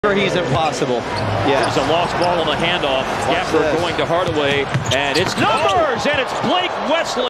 He's impossible. Yeah. There's a lost ball on the handoff. Gafford going to Hardaway, and it's numbers, and it's Blake Wesley.